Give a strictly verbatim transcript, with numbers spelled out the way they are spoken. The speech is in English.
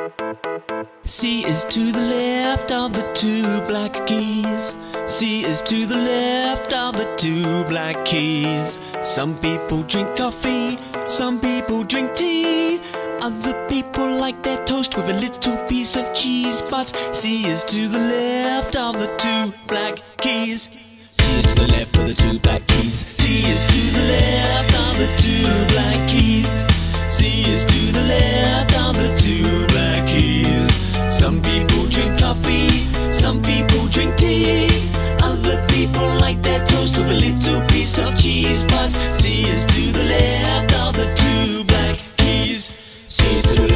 C is to the left of the two black keys. C is to the left of the two black keys. Some people drink coffee, some people drink tea. Other people like their toast with a little piece of cheese. But C is to the left of the two black keys. C is to the left of the two black keys. C is to the left of the two black keys. C is to the left of the two black keys. Some people drink coffee, some people drink tea. Other people like their toast with a little piece of cheese. But C is to the left of the two black keys. C is to the